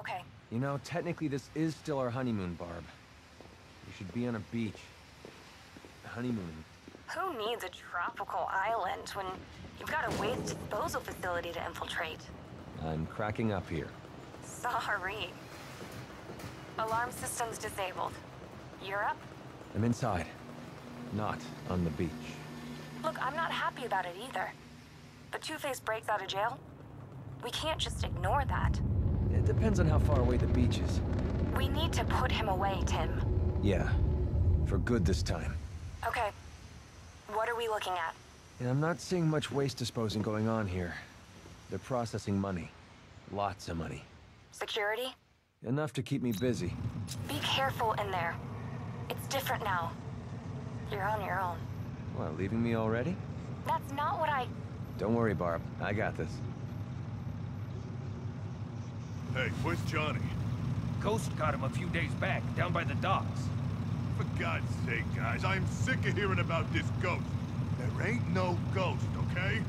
okay? You know, technically this is still our honeymoon, Barb. We should be on a beach. Honeymooning. Who needs a tropical island when you've got a waste disposal facility to infiltrate? I'm cracking up here. Sorry. Alarm system's disabled. You're up? I'm inside. Not on the beach. Look, I'm not happy about it either. But Two-Face breaks out of jail? We can't just ignore that. It depends on how far away the beach is. We need to put him away, Tim. Yeah. For good this time. Okay. What are we looking at? And I'm not seeing much waste disposing going on here. They're processing money. Lots of money. Security? Enough to keep me busy. Be careful in there. It's different now. You're on your own. What, leaving me already? That's not what I... Don't worry, Barb. I got this. Hey, where's Johnny? Ghost got him a few days back, down by the docks. For God's sake, guys, I am sick of hearing about this ghost. There ain't no ghost, okay?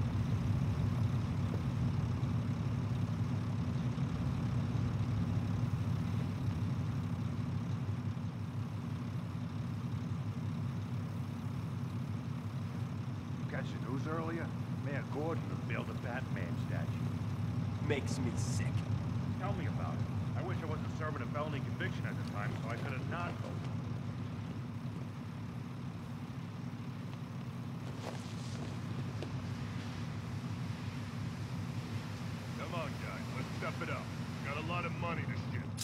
Catch the news earlier? Mayor Gordon unveiled a Batman statue. Makes me sick. Tell me about it. I wish I wasn't serving a felony conviction at the time, so I could have not voted. Come on, guys, let's step it up. Got a lot of money to shit.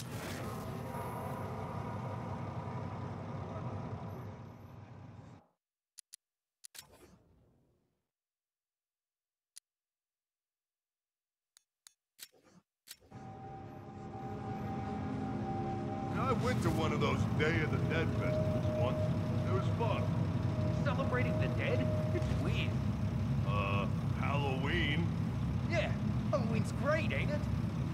I went to one of those Day of the Dead festivals once. It was fun. Celebrating the dead? It's weird. Halloween. Yeah, Halloween's great, ain't it?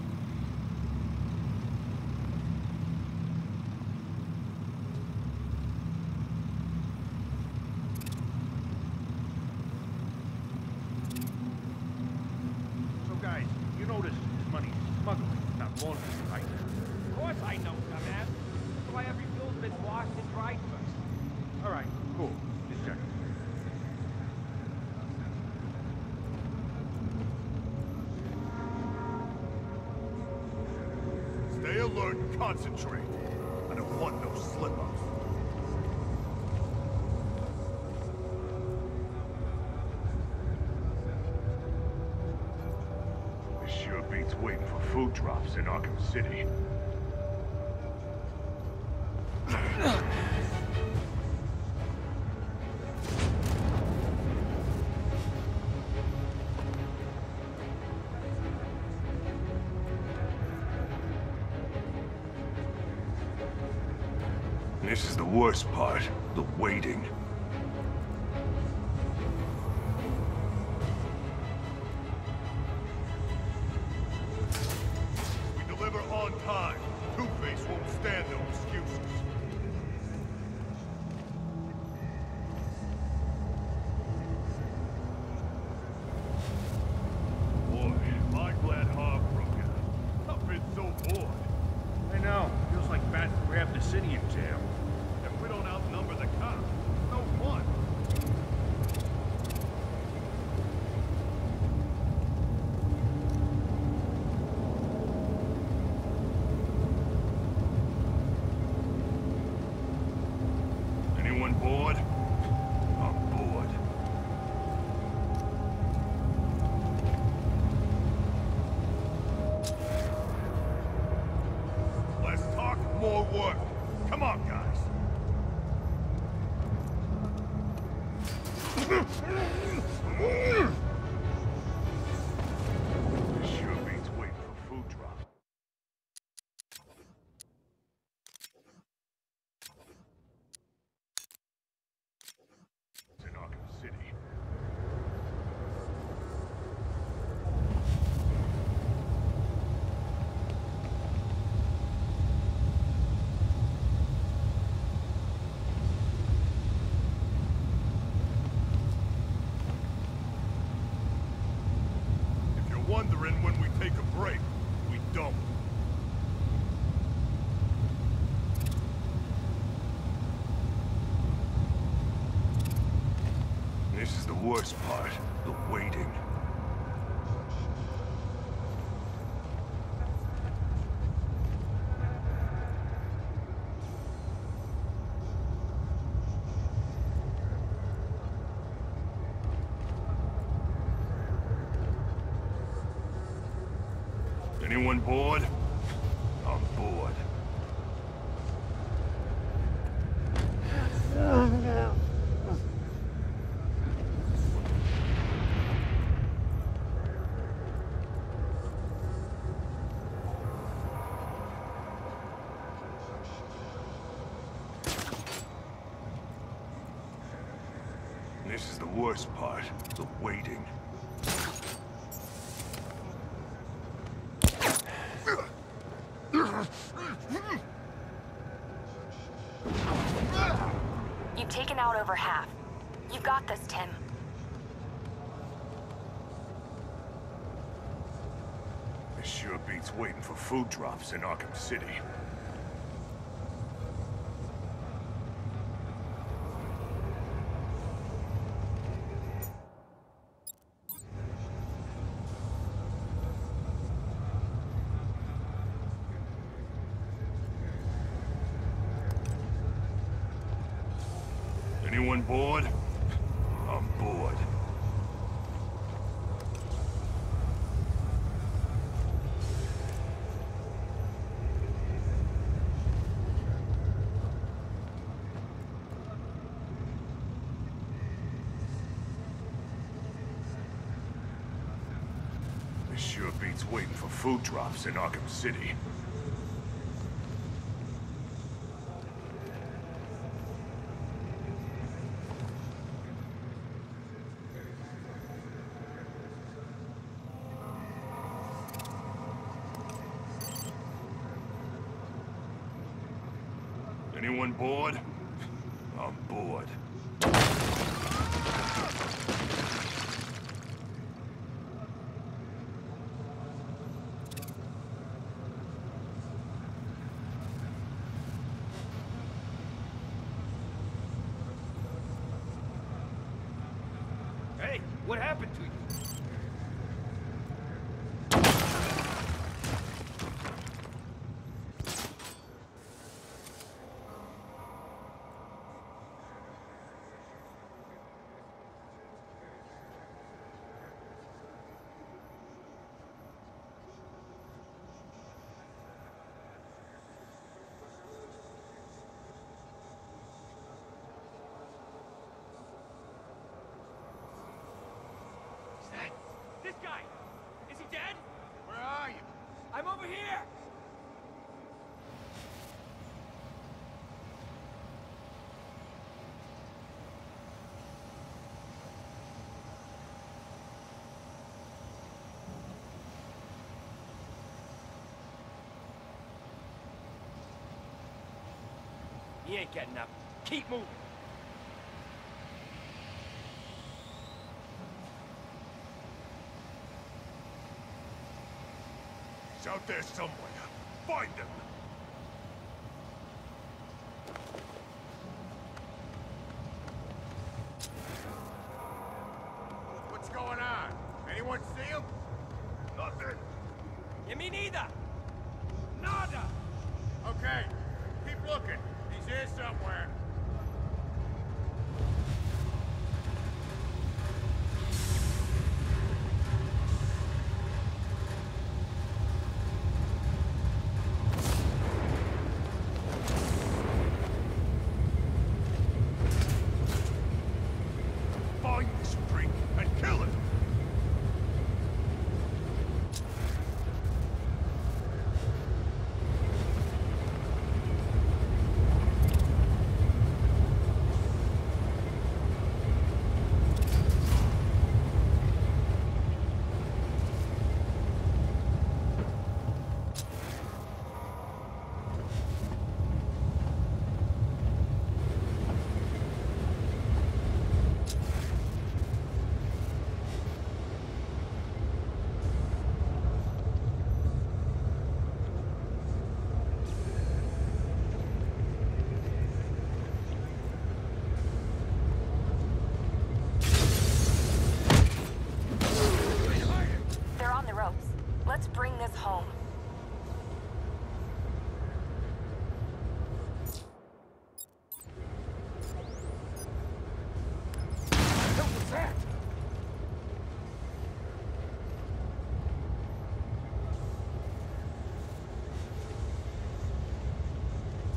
So guys, you know this money's smuggling, not laundering, right? Of course I know, dumbass. That's why every bill's been washed and dried first. All right, cool. Just checking. Stay alert and concentrate. I don't want no slip-ups. This sure beats waiting for food drops in Arkham City. This is the worst part, the waiting. We deliver on time. Two-Face won't stand no excuses. Boy, am I glad Harv broke out. I've been so bored. I know. Feels like Bat grabbed the city in jail. If we don't outnumber the cops, no fun. Anyone bored? I'm bored. Less talk, more work. Come on, guys. This sure beats waiting for food drop. It's in Arkham City. worst part, the waiting. Anyone bored? I'm bored. This is the worst part, the waiting. You've taken out over half. You've got this, Tim. This sure beats waiting for food drops in Arkham City. Anyone bored? I'm bored. This sure beats waiting for food drops in Arkham City. Anyone bored? I'm bored. Hey, what happened to you? This guy! Is he dead? Where are you? I'm over here! He ain't getting up. Keep moving. He's out there somewhere. Find him! What's going on? Anyone see him? Nothing. Yeah, me neither. Nada. Okay, keep looking. He's here somewhere. Find this freak and kill him!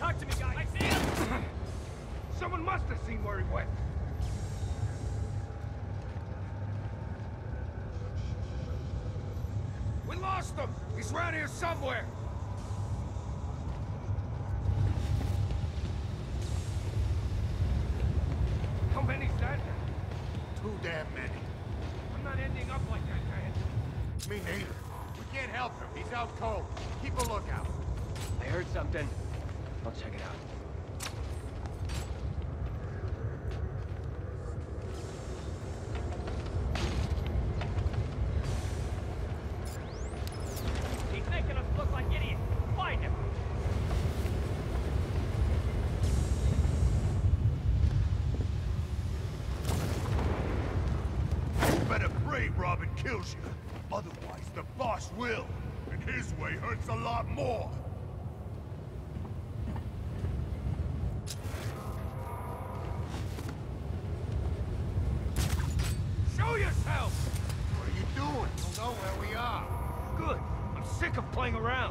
Talk to me, guys. I see him! Someone must have seen where he went. We lost him! He's around here somewhere! How many's that? Too damn many. I'm not ending up like that, man. Me neither. We can't help him. He's out cold. Keep a lookout. I heard something. I'll check it out. He's making us look like idiots. Find him. You better pray Robin kills you. Otherwise, the boss will. And his way hurts a lot more. Show yourself! What are you doing? You'll know where we are. Good. I'm sick of playing around.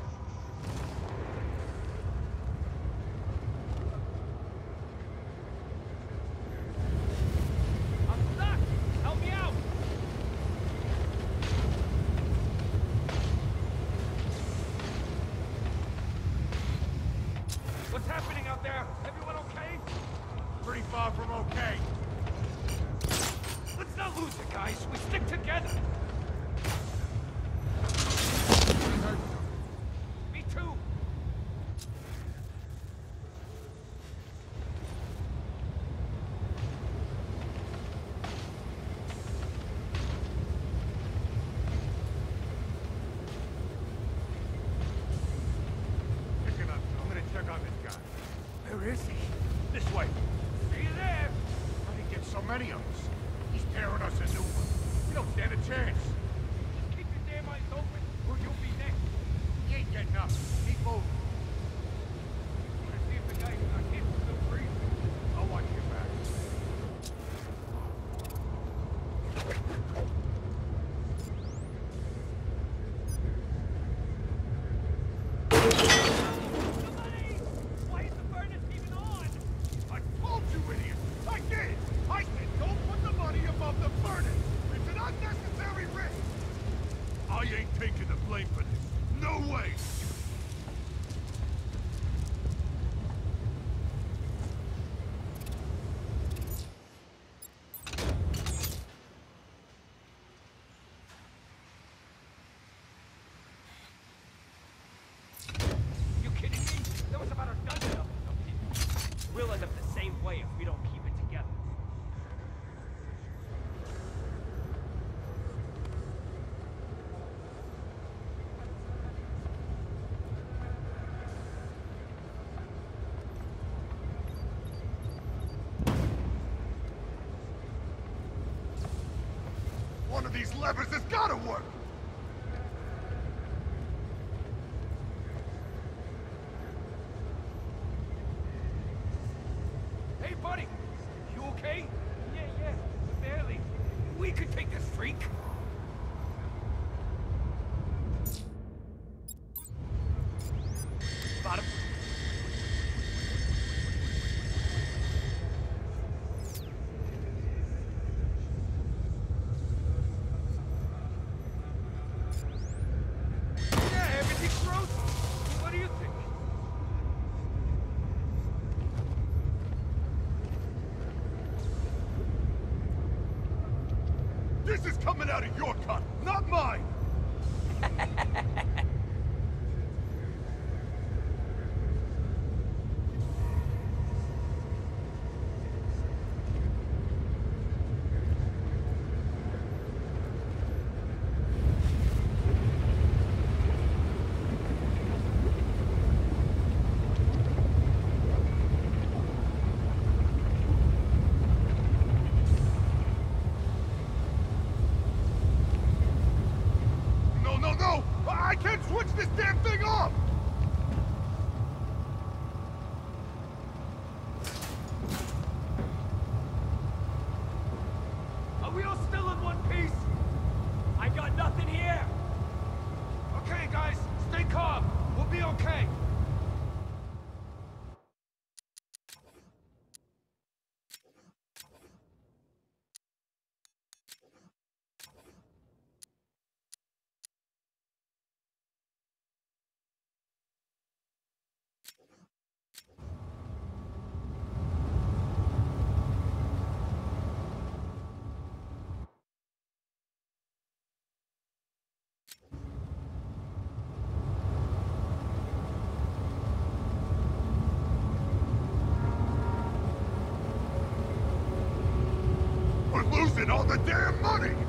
I'm stuck! Help me out! What's happening out there? Everyone okay? Pretty far from okay. Let's not lose it, guys. We stick together. Me too. Picking up. I'm gonna check on this guy. Where is he? This way. See you there. How did he get so many of us? He's tearing us a new one. We don't stand a chance. Just keep your damn eyes open, or you'll be next. He ain't getting up. Keep moving. Let's see if the guy's not hit still breathing. I'll watch your back. Somebody! Why is the furnace even on? I told you, idiot! I did! I said don't put the money above the furnace! It's an unnecessary risk! I ain't taking the blame for this. No way! You kidding me? There was about a dozen of them. We'll end up the same way if we don't keep it together. One of these levers has gotta work! Hey, buddy! You okay? Yeah, barely. We could take this freak. Got him. Yeah, everything's rosy. What do you think? This is coming out of your cut, not mine! And all the damn money!